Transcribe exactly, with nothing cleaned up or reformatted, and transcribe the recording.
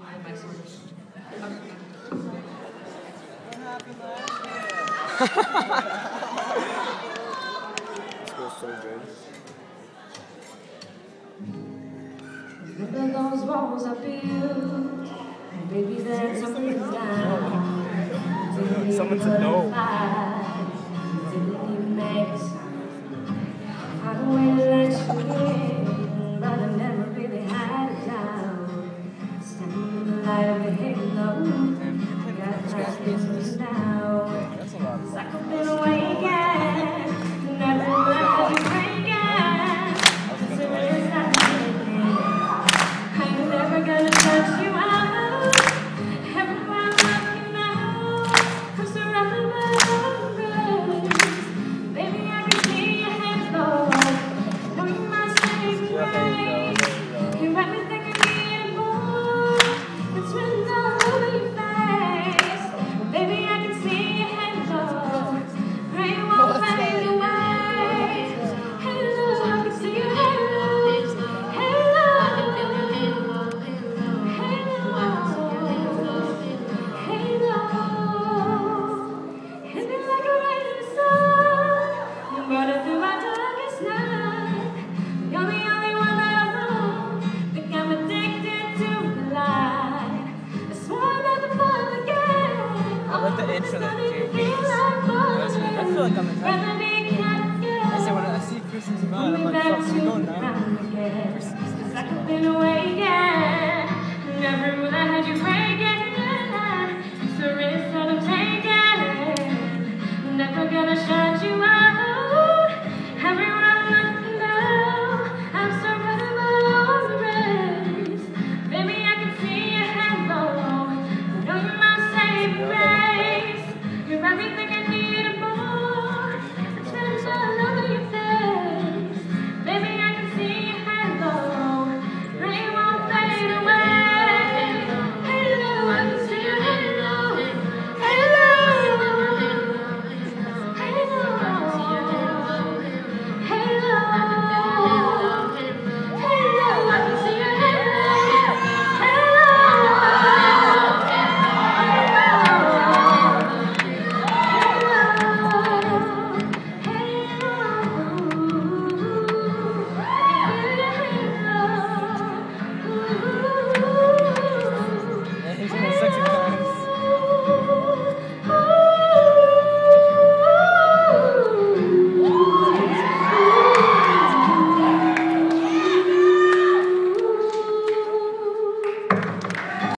This feels so good. Remember those walls I built, and baby, that's something down. Someone said no. Didn't even make a sound. Found a way to let you in, but I never really had it down. Standing in the light of a halo, got past this now. That's a lot. It's like I've been